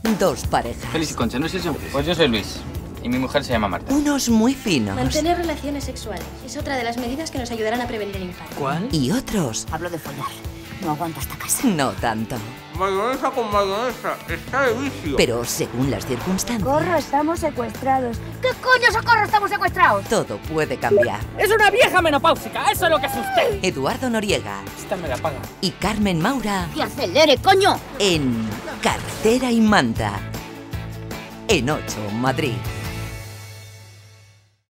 Dos parejas. Félix y Concha, ¿no es eso? Pues yo soy Luis. Y mi mujer se llama Marta. Unos muy finos. Mantener relaciones sexuales es otra de las medidas que nos ayudarán a prevenir el infarto. ¿Cuál? Y otros Hablo de follar. No aguanto esta casa. no tanto. Mayonesa con mayonesa. Está de vicio. Pero según las circunstancias, Corro, estamos secuestrados. ¿Qué coño, socorro, estamos secuestrados? todo puede cambiar. ¡Es una vieja menopáusica! ¡Eso es lo que es usted! Eduardo Noriega Esta me la paga. y Carmen Maura ¡Que acelere, coño! en Cartera y Manta. En 8 Madrid.